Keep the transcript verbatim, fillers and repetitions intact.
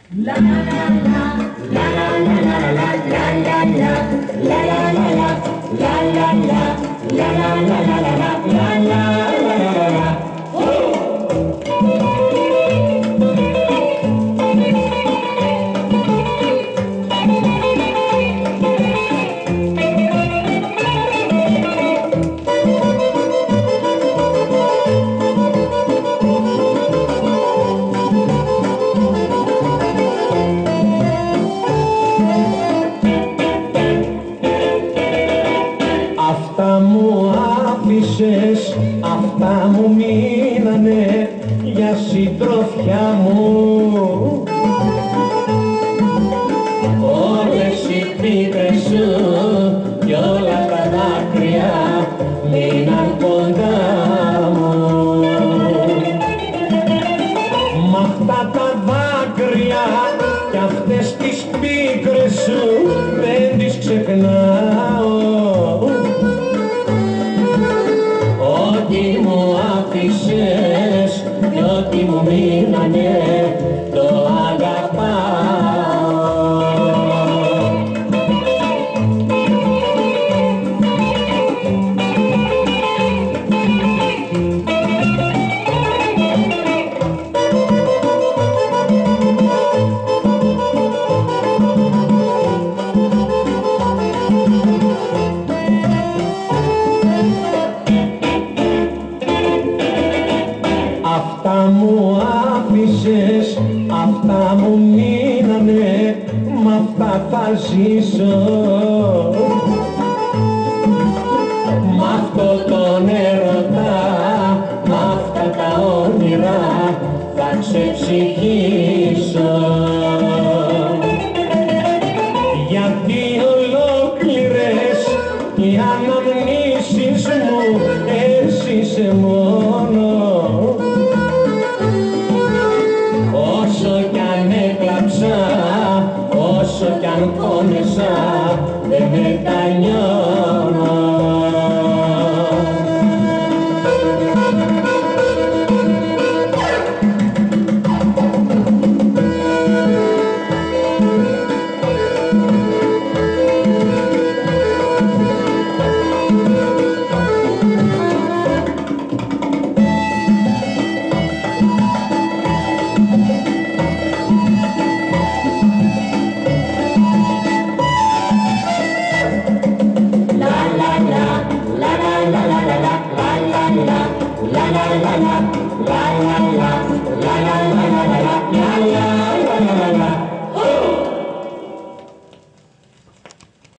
Αυτά μου άφησες, αυτά μου μείνανε για συντροφιά μου. Όλες οι πίκρες σου κι όλα τα δάκρυα μείναν κοντά μου. Μ' αυτά τα δάκρυα κι αυτές τις πίκρες σου δεν τις ξεχνάω. Ό,τι μου άφησες κι ό,τι μου μείνανε το αγαπάω. Αυτά μου άφησες, αυτά μου μείνανε, μ' αυτά θα ζήσω. Μ' αυτό τον έρωτα, μ' αυτά τα όνειρα θα ξεψυχήσω.